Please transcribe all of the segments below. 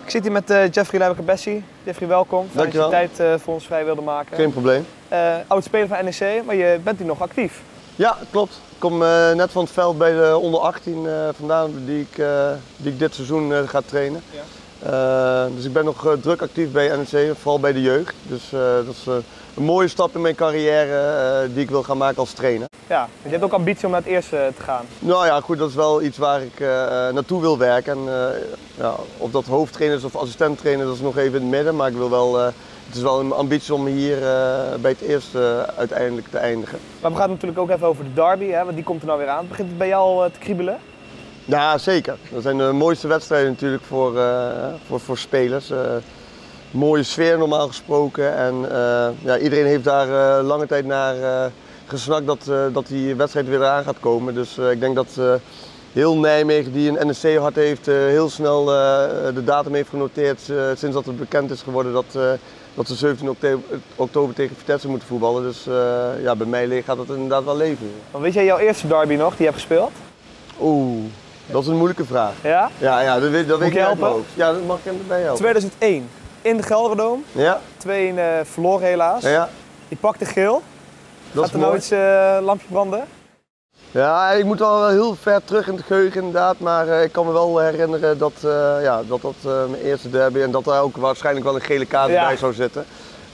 Ik zit hier met Jeffrey Lijber-Bessie. Jeffrey, welkom. Fijn dat je tijd voor ons vrij wilde maken. Geen probleem. Oud-speler van NEC, maar je bent hier nog actief. Ja, klopt. Ik kom net van het veld bij de onder 18 vandaan die ik dit seizoen ga trainen. Ja. Dus ik ben nog druk actief bij NEC, vooral bij de jeugd. Dus dat is een mooie stap in mijn carrière die ik wil gaan maken als trainer. Ja, je hebt ook ambitie om naar het eerste te gaan. Nou ja, goed, dat is wel iets waar ik naartoe wil werken. En, ja, of dat hoofdtrainer is of assistenttrainer, dat is nog even in het midden. Maar ik wil wel, het is wel een ambitie om hier bij het eerste uiteindelijk te eindigen. Maar we gaan het natuurlijk ook even over de derby, hè, want die komt er nou weer aan. Begint het bij jou te kriebelen? Ja, zeker. Dat zijn de mooiste wedstrijden natuurlijk voor spelers. Mooie sfeer normaal gesproken. En ja, iedereen heeft daar lange tijd naar gesnakt dat die wedstrijd weer eraan gaat komen. Dus ik denk dat heel Nijmegen, die een NEC-hart heeft, heel snel de datum heeft genoteerd sinds dat het bekend is geworden dat ze 17 oktober tegen Vitesse moeten voetballen. Dus ja, bij mij gaat dat inderdaad wel leven. Maar weet jij jouw eerste derby nog die je hebt gespeeld? Oeh, dat is een moeilijke vraag. Ja? Ja, dat weet ik helpen? Ja, dat mag ik erbij helpen. 2001, in de Gelderdoom. Ja. 2 verloren helaas. Ja. Je pakte geel. Dat gaat er nou iets lampje branden? Ja, ik moet wel heel ver terug in het geheugen inderdaad, maar ik kan me wel herinneren dat dat mijn eerste derby en dat daar ook waarschijnlijk wel een gele kaart bij zou zitten.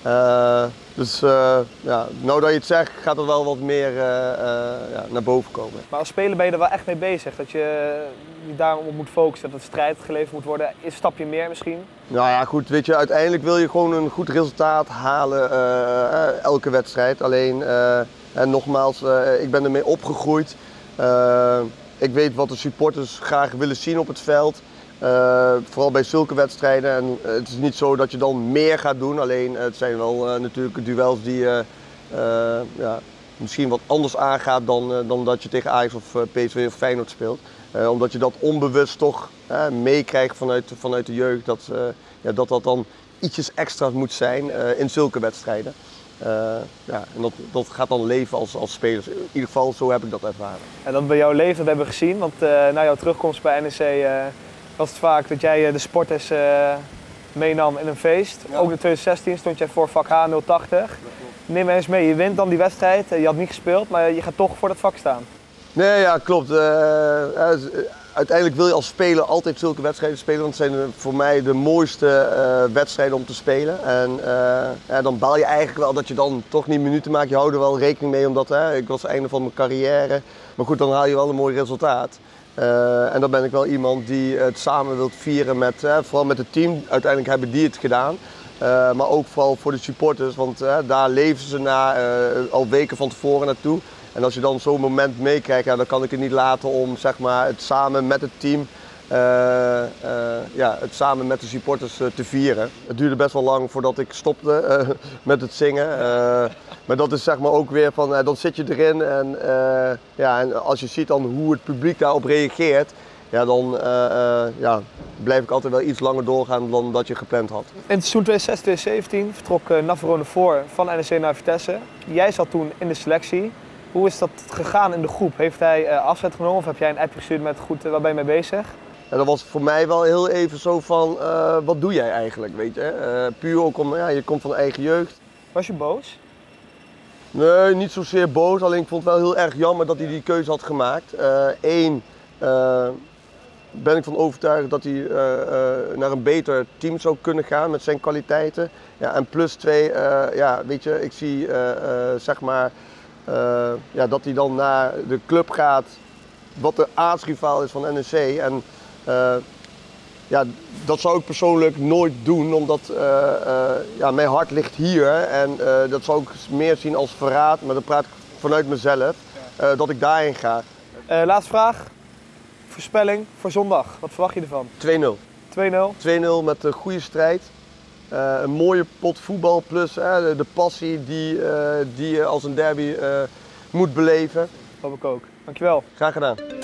Dus ja, nou dat je het zegt, gaat er wel wat meer naar boven komen. Maar als speler ben je er wel echt mee bezig, dat je daarom op moet focussen, dat het strijd geleverd moet worden. Is een stapje meer misschien? Nou ja, goed, weet je, uiteindelijk wil je gewoon een goed resultaat halen elke wedstrijd. Alleen, en nogmaals, ik ben ermee opgegroeid. Ik weet wat de supporters graag willen zien op het veld. Vooral bij zulke wedstrijden. En het is niet zo dat je dan meer gaat doen. Alleen het zijn wel natuurlijk duels die misschien wat anders aangaat dan dat je tegen Ajax of PSV of Feyenoord speelt. Omdat je dat onbewust toch meekrijgt vanuit de jeugd. Dat dan ietsjes extra's moet zijn in zulke wedstrijden. Ja, en dat gaat dan leven als spelers. In ieder geval, zo heb ik dat ervaren. En dat bij jouw leven, dat hebben we gezien. Want na jouw terugkomst bij NEC was het vaak dat jij de sporters meenam in een feest. Ja. Ook in 2016 stond jij voor vak H 080. Neem me eens mee, je wint dan die wedstrijd. Je had niet gespeeld, maar je gaat toch voor dat vak staan. Nee, ja, klopt. Uiteindelijk wil je als speler altijd zulke wedstrijden spelen, want het zijn voor mij de mooiste wedstrijden om te spelen. En dan baal je eigenlijk wel dat je dan toch niet minuten maakt. Je houdt er wel rekening mee, omdat ik was het einde van mijn carrière. Maar goed, dan haal je wel een mooi resultaat. En dan ben ik wel iemand die het samen wilt vieren vooral met het team. Uiteindelijk hebben die het gedaan. Maar ook vooral voor de supporters, want daar leven ze al weken van tevoren naartoe. En als je dan zo'n moment meekrijgt, dan kan ik het niet laten om zeg maar, het samen met het team, het samen met de supporters te vieren. Het duurde best wel lang voordat ik stopte met het zingen. Maar dat is zeg maar ook weer van, dan zit je erin en als je ziet dan hoe het publiek daarop reageert, dan blijf ik altijd wel iets langer doorgaan dan dat je gepland had. In het seizoen 2016-2017 vertrok Navarone voor van NEC naar Vitesse. Jij zat toen in de selectie. Hoe is dat gegaan in de groep? Heeft hij afscheid genomen of heb jij een appje gestuurd met goed, waar ben je mee bezig? Ja, dat was voor mij wel heel even zo van, wat doe jij eigenlijk, weet je? Puur ook om, je komt van eigen jeugd. Was je boos? Nee, niet zozeer boos, alleen ik vond het wel heel erg jammer dat hij die keuze had gemaakt. Ben ik van overtuigd dat hij naar een beter team zou kunnen gaan met zijn kwaliteiten. Ja, en plus 2, weet je, ik zie zeg maar dat hij dan naar de club gaat wat de aartsrivaal is van NEC. En dat zou ik persoonlijk nooit doen, omdat mijn hart ligt hier. En dat zou ik meer zien als verraad, maar dat praat ik vanuit mezelf, dat ik daarheen ga. Laatste vraag. Voorspelling voor zondag. Wat verwacht je ervan? 2-0. 2-0 met een goede strijd. Een mooie pot voetbal plus de passie die je als een derby moet beleven. Dat hoop ik ook. Dankjewel. Graag gedaan.